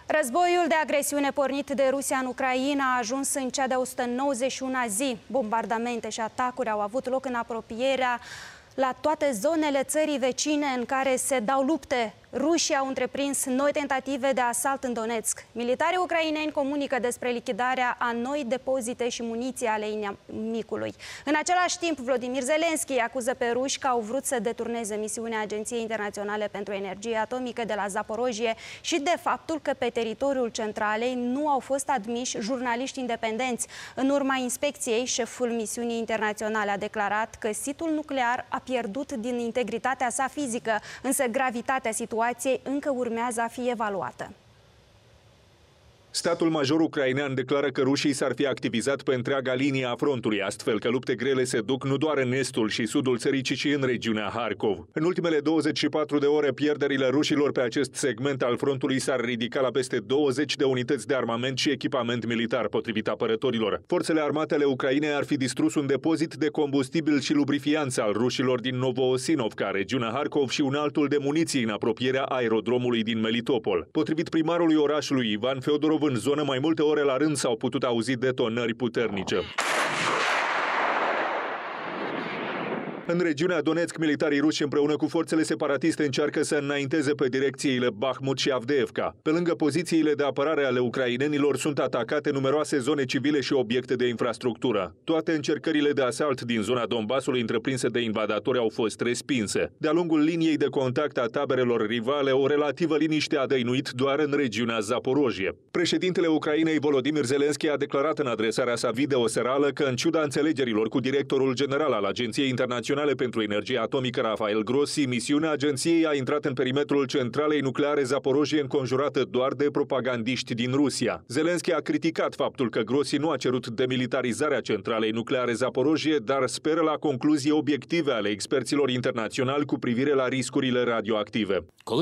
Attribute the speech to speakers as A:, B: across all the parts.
A: Războiul de agresiune pornit de Rusia în Ucraina a ajuns în cea de 191-a zi. Bombardamente și atacuri au avut loc în apropierea la toate zonele țării vecine în care se dau lupte. Rușii au întreprins noi tentative de asalt în Donetsk. Militarii ucraineni comunică despre lichidarea a noi depozite și muniții ale inamicului. În același timp, Volodymyr Zelensky acuză pe ruși că au vrut să deturneze misiunea Agenției Internaționale pentru Energie Atomică de la Zaporojie și de faptul că pe teritoriul centralei nu au fost admiși jurnaliști independenți. În urma inspecției, șeful misiunii internaționale a declarat că situl nuclear a pierdut din integritatea sa fizică, însă gravitatea situației încă urmează a fi evaluată.
B: Statul major ucrainean declară că rușii s-ar fi activizat pe întreaga linie a frontului, astfel că lupte grele se duc nu doar în estul și sudul țării, ci și în regiunea Harkov. În ultimele 24 de ore, pierderile rușilor pe acest segment al frontului s-ar ridica la peste 20 de unități de armament și echipament militar, potrivit apărătorilor. Forțele armate ale Ucrainei ar fi distrus un depozit de combustibil și lubrifianți al rușilor din Novoosinovka, regiunea Harkov, și un altul de muniții în apropierea aerodromului din Melitopol. Potrivit primarului orașului, Ivan Feodorov, în zonă mai multe ore la rând s-au putut auzi detonări puternice. În regiunea Donetsk, militarii ruși împreună cu forțele separatiste încearcă să înainteze pe direcțiile Bahmut și Avdeevka. Pe lângă pozițiile de apărare ale ucrainenilor sunt atacate numeroase zone civile și obiecte de infrastructură. Toate încercările de asalt din zona Donbasului întreprinse de invadatori au fost respinse. De-a lungul liniei de contact a taberelor rivale, o relativă liniște a dăinuit doar în regiunea Zaporojie. Președintele Ucrainei, Volodymyr Zelensky, a declarat în adresarea sa video serală că, în ciuda înțelegerilor cu directorul general al Agenției Internaționale pentru Energie Atomică, Rafael Grossi, misiunea agenției a intrat în perimetrul centralei nucleare Zaporojie, înconjurată doar de propagandiști din Rusia. Zelensky a criticat faptul că Grossi nu a cerut demilitarizarea centralei nucleare Zaporojie, dar speră la concluzii obiective ale experților internaționali cu privire la riscurile radioactive.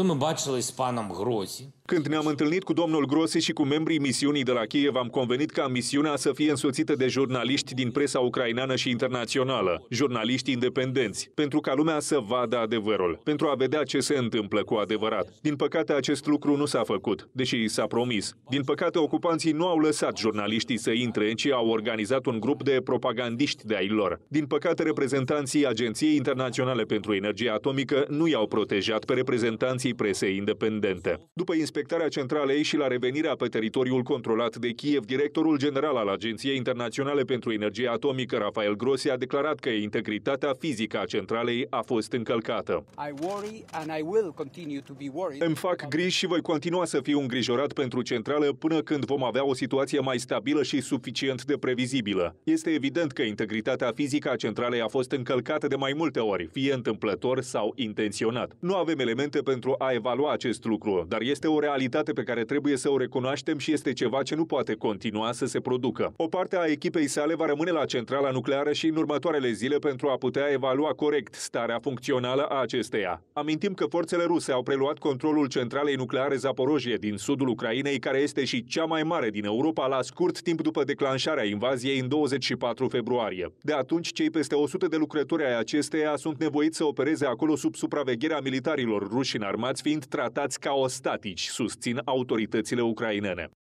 B: Când ne-am întâlnit cu domnul Grossi și cu membrii misiunii de la Kiev, am convenit ca misiunea să fie însoțită de jurnaliști din presa ucraineană și internațională, jurnaliști independenți, pentru ca lumea să vadă adevărul, pentru a vedea ce se întâmplă cu adevărat. Din păcate, acest lucru nu s-a făcut, deși s-a promis. Din păcate, ocupanții nu au lăsat jurnaliștii să intre, ci au organizat un grup de propagandiști de-ai lor. Din păcate, reprezentanții Agenției Internaționale pentru Energie Atomică nu i-au protejat pe reprezentanții presei independente. După inspectarea centralei și la revenirea pe teritoriul controlat de Kiev, directorul general al Agenției Internaționale pentru Energie Atomică, Rafael Grossi, a declarat că integritatea fizică a centralei a fost încălcată. Îmi fac griji și voi continua să fiu îngrijorat pentru centrală până când vom avea o situație mai stabilă și suficient de previzibilă. Este evident că integritatea fizică a centralei a fost încălcată de mai multe ori, fie întâmplător sau intenționat. Nu avem elemente pentru a evalua acest lucru, dar este o realitate pe care trebuie să o recunoaștem și este ceva ce nu poate continua să se producă. O parte a echipei sale va rămâne la centrala nucleară și în următoarele zile pentru a putea evalua corect starea funcțională a acesteia. Amintim că forțele ruse au preluat controlul centralei nucleare Zaporojie din sudul Ucrainei, care este și cea mai mare din Europa, la scurt timp după declanșarea invaziei în 24 februarie. De atunci, cei peste 100 de lucrători ai acesteia sunt nevoiți să opereze acolo sub supravegherea militarilor ruși înarmați, fiind tratați ca ostatici, susțin autoritățile ucrainene.